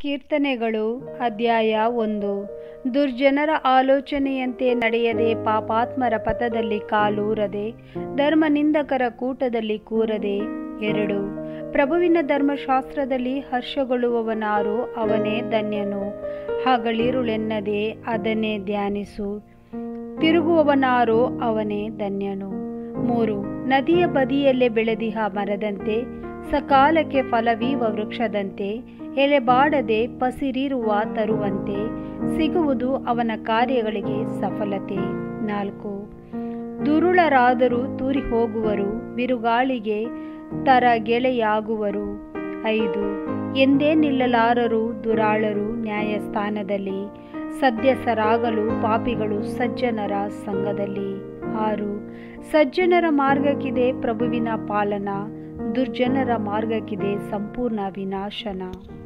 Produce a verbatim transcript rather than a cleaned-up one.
ಕೀರ್ತನೆಗಳು ಅಧ್ಯಾಯ ಒಂದು. ದುರ್ಜನರ ಆಲೋಚನೆಯಂತೆ ನಡೆಯದೆ, ಪಾಪಾತ್ಮರ ಪಥದಲ್ಲಿ ಕಾಲೂರದೆ, ಧರ್ಮನಿಂದಕರ ಕೂಟದಲ್ಲಿ ಕೂರದೆ. ಎರಡು. ಪ್ರಭುವಿನ ಧರ್ಮಶಾಸ್ತ್ರದಲ್ಲಿ ಹರ್ಷಗೊಳ್ಳುವವನಾರು, ಅವನೇ ಧನ್ಯನು. ಹಗಲಿರುಳೆನ್ನದೆ ಅದನ್ನೇ ಧ್ಯಾನಿಸು, ತಿರುಗುವವನಾರು, ಅವನೇ ಧನ್ಯನು. ಮೂರು. ನದಿಯ ಬದಿಯಲ್ಲೇ ಬೆಳೆದಿಹ ಮರದಂತೆ, ಸಕಾಲಕ್ಕೆ ಫಲವೀವ ವೃಕ್ಷದಂತೆ, ಎಲೆಬಾಡದೆ ಪಸಿರಿರುವ ತರುವಂತೆ ಸಿಗುವುದು ಅವನ ಕಾರ್ಯಗಳಿಗೆ ಸಫಲತೆ. ನಾಲ್ಕು. ದುರುಳರಾದರೂ ತೂರಿ ಹೋಗುವರು, ಬಿರುಗಾಳಿಗೆ ತರಗೆಳೆಯಾಗುವರು. ಐದು. ಎಂದೇ ನಿಲ್ಲಲಾರರು ದುರಾಳರು ನ್ಯಾಯಸ್ಥಾನದಲ್ಲಿ, ಸದ್ಯಸರಾಗಲು ಪಾಪಿಗಳು ಸಜ್ಜನರ ಸಂಘದಲ್ಲಿ. ಆರು. ಸಜ್ಜನರ ಮಾರ್ಗಕ್ಕಿದೆ ಪ್ರಭುವಿನ ಪಾಲನ, ದುರ್ಜನರ ಮಾರ್ಗಕ್ಕಿದೆ ಸಂಪೂರ್ಣ ವಿನಾಶನ.